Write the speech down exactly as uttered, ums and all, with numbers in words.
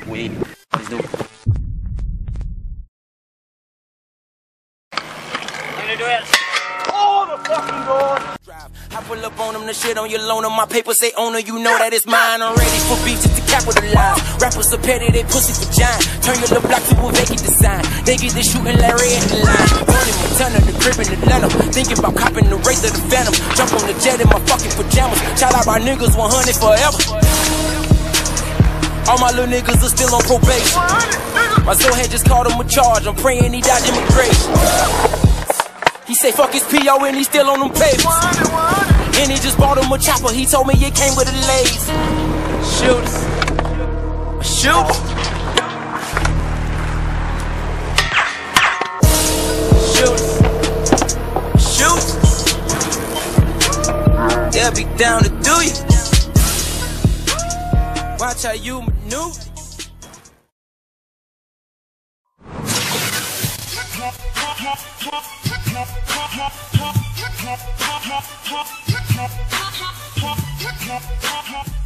We let's do it. Oh, the fucking door. I pull up on them, the shit on your loan, on my paper say owner, you know that it's mine. I'm ready for beef, just to capitalize. Rappers are petty, they pussy for giant. Turn your little block to a vacant design. They get the shooting like red in the line. Running my ton of the crib in Atlanta. Thinking about copping the race of the Phantom. Jump on the jet in my fucking pajamas. Shout out my niggas one hundred forever. All my little niggas are still on probation. My soul head just called him a charge. I'm praying he died immigration. He say fuck his P O and he still on them papers. And he just bought him a chopper. He told me it came with a lace. Shooters, shoot, shooters, shoot. They'll be down to do you. Watch how you maneuver. Ha ha ha ha ha ha ha ha ha ha ha ha ha ha